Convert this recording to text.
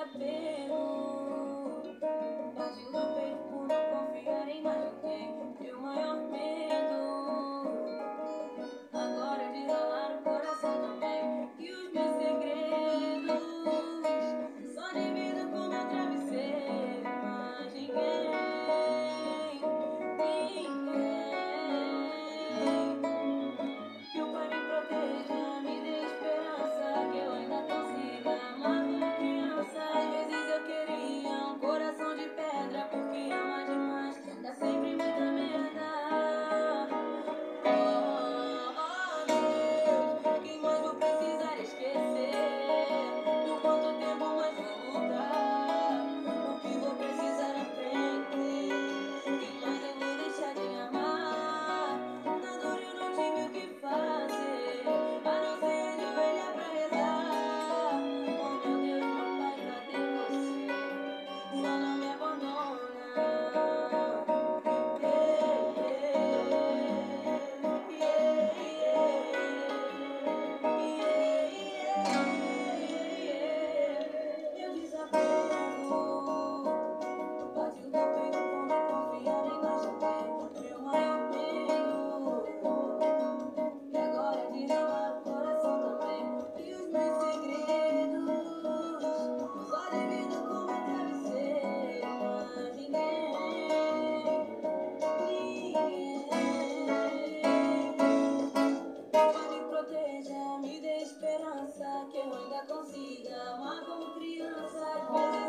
desapego. Bate no peito por não confiar em mais ninguém. Meu maior medo agora é de ralar o coração também. E os meus segredos só divido com meu travesseiro. Mas ninguém. Que o Pai me proteja, me dê esperança, que eu ainda consiga amar como criança. Às vezes eu queria um coração de pedra, porque ama demais, dá sempre muita merda. Oh, Deus, quem mais vou precisar esquecer? Por quanto tempo mais vou lutar? O que vou precisar aprender? Quem mais eu vou deixar de amar? Na dor eu não tive o que fazer, a não ser ajoelhar pra rezar. Oh meu Deus, meu Pai, cadê você? Só não me abandona. Meu desapego bate no peito por não confiar em mais ninguém. Meu maior medo e agora é de ralar o coração também. E os meus segredos só divido com meu travesseiro. Mas Pai me proteja, me dê esperança, que eu ainda consiga amar como criança. Às vezes